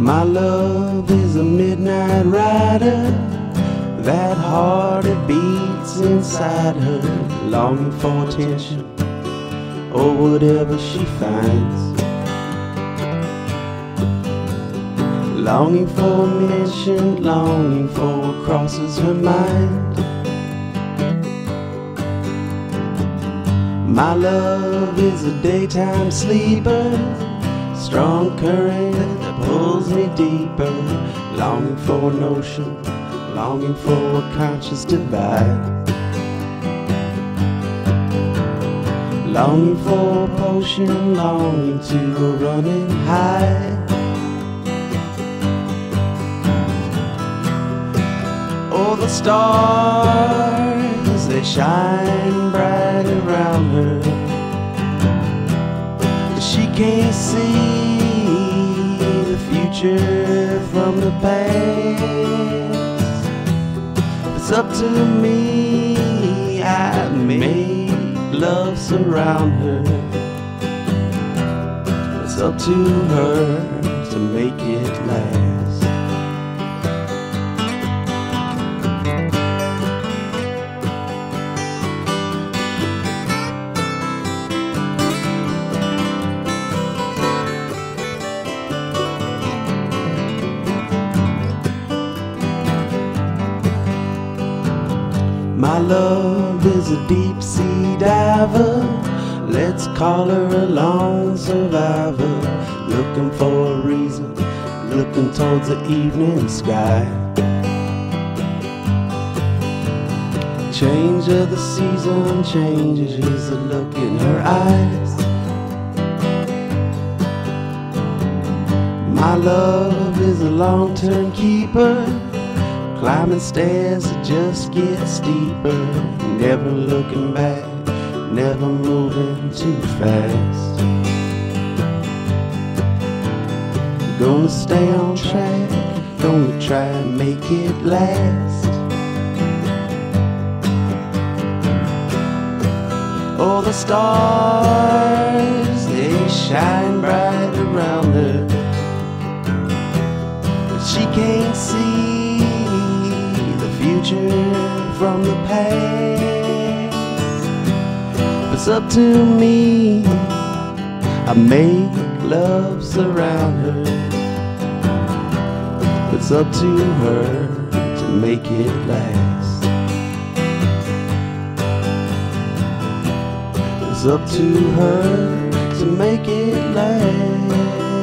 My love is a midnight rider, that heart it beats inside her, longing for attention or whatever she finds, longing for mention, longing for what crosses her mind. My love is a daytime sleeper, strong current that pulls me deeper, longing for an ocean, longing for a conscious divide, longing for a potion, longing to a running high. Oh, the stars, they shine bright around her, but she can't see the future from the past. It's up to me, I make love surround her. It's up to her to make it last. My love is a deep sea diver, let's call her a lone survivor, looking for a reason, looking towards the evening sky. Change of the season changes the look in her eyes. My love is a long-term keeper, climbing stairs that just get steeper, never looking back, never moving too fast. Gonna stay on track, gonna try and make it last. Oh, the stars, they shine bright around her, but she can't see from the past. It's up to me, I make love surround her. It's up to her to make it last. It's up to her to make it last.